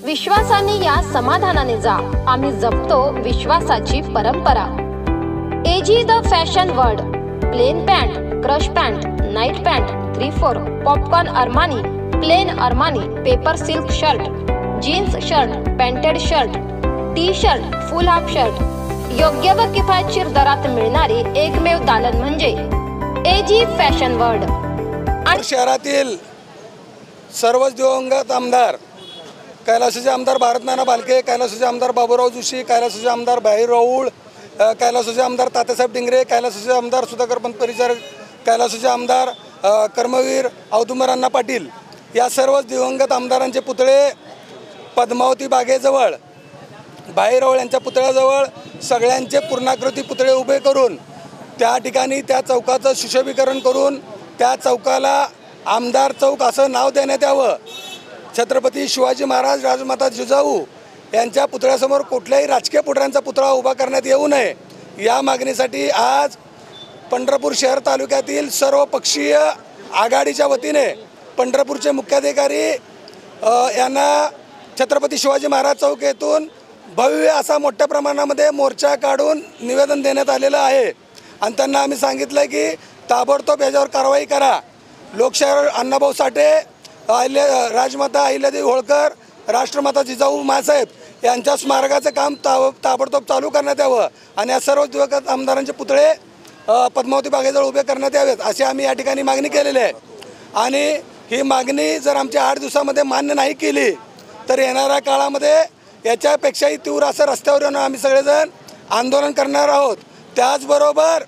विश्वासाने या समाधानाने जा, आम्ही जपतो विश्वासाची परंपरा। AG the fashion world, plain pant, crush pant, night pant, 3/4, popcorn Armani, plain Armani, paper silk shirt, jeans shirt, painted shirt, T shirt, full half shirt, योग्य व किफायतशीर दरात मिळणारी एकमेव दालन म्हणजे एजी फॅशन वर्ल्ड। शहरातील सर्वच दिवंगत आमदार, कैलासाचे आमदार भारत नाना बालके, कैलासाचे आमदार बाबूराव जोशी, कैलासाचे आमदार भाई राऊळ, कैलासाचे आमदार तात्यासाहेब डिंगरे, कैलासाचे आमदार सुधाकर पंत परिचारक, कैलासाचे आमदार कर्मवीर औदुंबर अण्णा पाटील या सर्व दिवंगत आमदारांचे पुतळे पद्मावती बागेजवळ, भाई राऊळ यांच्या पुतळ्याजवळ सगळ्यांचे पूर्णाकृती पुतळे उभे करून त्या ठिकाणी त्या चौकाचं सुशोभीकरण करून त्या चौकाला आमदार चौक असं नाव देण्यात यावं। छत्रपती शिवाजी महाराज, राजमाता जिजाऊ यांच्या पुतळ्यासमोर कुठल्याही राजकीय पुढाऱ्यांचा पुतळा उभा करण्यात येऊ नये या मागणीसाठी आज पंढरपूर शहर तालुक्यातील सर्व पक्षीय आघाडीच्या वतीने पंढरपूरचे मुख्याधिकारी यांना छत्रपती शिवाजी महाराज चौक येथून भव्य असा मोठ्या प्रमाणामध्ये मोर्चा काढून निवेदन देण्यात आलेलं आहे आणि त्यांना आम्ही सांगितलं की ताबडतोब याच्यावर कारवाई करा। लोकशाहीर अण्णाभाऊ साठे, राजमाता अहिल्यादेवी होळकर, राष्ट्रमाता जिजाऊ माँसाहेब यांच्या स्मारकाचं काम ताबडतोब चालू करण्यात यावं आणि या सर्व दिवंगत आमदारांचे पुतळे पद्मावती बागेजवळ उभे करण्यात यावेत अशी आम्ही या ठिकाणी मागणी केलेली आहे। आणि ही मागणी जर आमच्या 8 दिवसामध्ये मान्य नाही केली तर येणाऱ्या काळामध्ये याच्यापेक्षाही तीव्र असं रस्त्यावर येऊन आम्ही सगळेजण आंदोलन करणार आहोत। त्याचबरोबर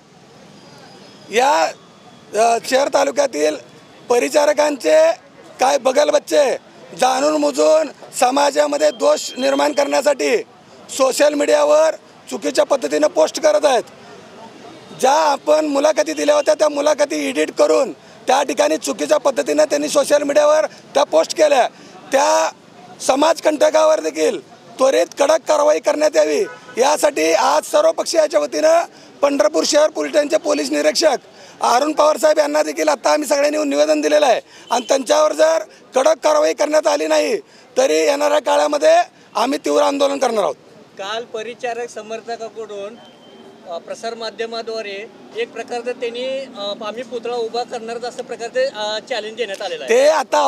या शहर तालुक्यातील परिचारकांचे काय बगलबच्चे जाणून बुजून समाजामध्ये दोष निर्माण करण्यासाठी सोशल मीडियावर चुकीच्या पद्धतीने पोस्ट करत आहेत। ज्या आपण मुलाखती दिल्या होत्या त्या मुलाखती एडिट करून त्या ठिकाणी चुकीच्या पद्धतीने त्यांनी सोशल मीडियावर त्या पोस्ट केल्या, त्या समाजकंटकावर देखील त्वरित कडक कारवाई करण्यात यावी यासाठी आज सर्व पक्षीयाच्या वतीनं पंढरपूर शहर पोलीस स्टेशनचे पोलीस निरीक्षक अरुण पवार साहेब यांना देखील आता आम्ही सगळ्यांनी निवेदन दिलेलं आहे आणि त्यांच्यावर जर कडक कारवाई करण्यात आली नाही तरी येणाऱ्या काळामध्ये आम्ही तीव्र आंदोलन करणार आहोत। काल परिचारक समर्थकाकडून प्रसार माध्यमाद्वारे एक प्रकारचं त्यांनी आम्ही पुतळा उभा करणार असं प्रकारचं चॅलेंज देण्यात आलेलं आहे। ते आता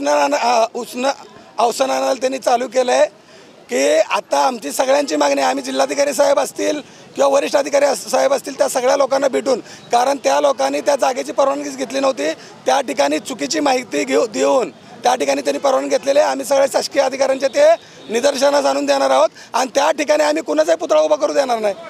अवसानाला त्यांनी चालू केलं आहे की आता आमची सगळ्यांची मागणी, आम्ही जिल्हाधिकारी साहेब असतील किंवा वरिष्ठ अधिकारी साहेब असतील त्या सगळ्या लोकांना भेटून, कारण त्या लोकांनी त्या जागेची परवानगीच घेतली नव्हती, त्या ठिकाणी चुकीची माहिती देऊन त्या ठिकाणी त्यांनी परवानगी घेतलेली आहे। आम्ही सगळ्या शासकीय अधिकाऱ्यांचे ते निदर्शनास आणून देणार आहोत आणि त्या ठिकाणी आम्ही कुणाचाही पुतळा उभा करू देणार नाही।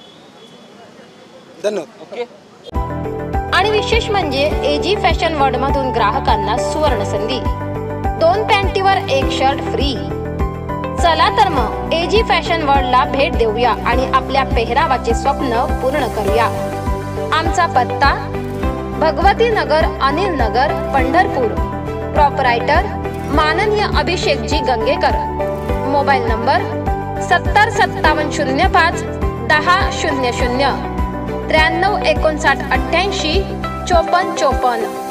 धन्यवाद। आणि विशेष म्हणजे एजी फॅशन वर्ल्ड मधून ग्राहकांना सुवर्ण संधी, 2 पॅन्टीवर 1 शर्ट फ्री। चला तर मग एजी फॅशन वर्ल्डला भेट देऊया आणि आपल्या पेहरावाचे स्वप्न पूर्ण करूया। आमचा पत्ता भगवती नगर, अनिल नगर, पंढरपूर। प्रॉपरायटर माननीय अभिषेकजी गंगेकर। Mobile number 705705 1000 93 59 88 54 54।